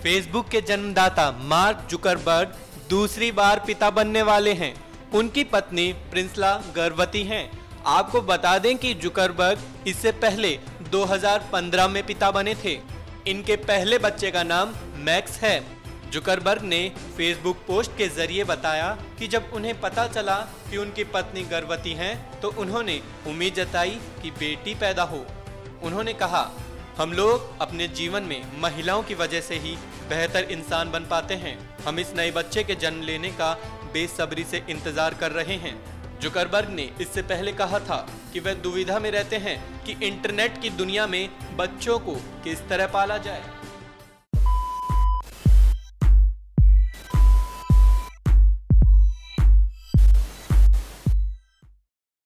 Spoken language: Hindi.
फेसबुक के जन्मदाता मार्क जुकरबर्ग दूसरी बार पिता बनने वाले हैं। उनकी पत्नी प्रिंसला गर्भवती हैं। आपको बता दें कि जुकरबर्ग इससे पहले 2015 में पिता बने थे। इनके पहले बच्चे का नाम मैक्स है। जुकरबर्ग ने फेसबुक पोस्ट के जरिए बताया कि जब उन्हें पता चला कि उनकी पत्नी गर्भवती हैं, तो उन्होंने उम्मीद जताई कि बेटी पैदा हो। उन्होंने कहा, हम लोग अपने जीवन में महिलाओं की वजह से ही बेहतर इंसान बन पाते हैं। हम इस नए बच्चे के जन्म लेने का बेसब्री से इंतजार कर रहे हैं। जुकरबर्ग ने इससे पहले कहा था कि वह दुविधा में रहते हैं कि इंटरनेट की दुनिया में बच्चों को किस तरह पाला जाए।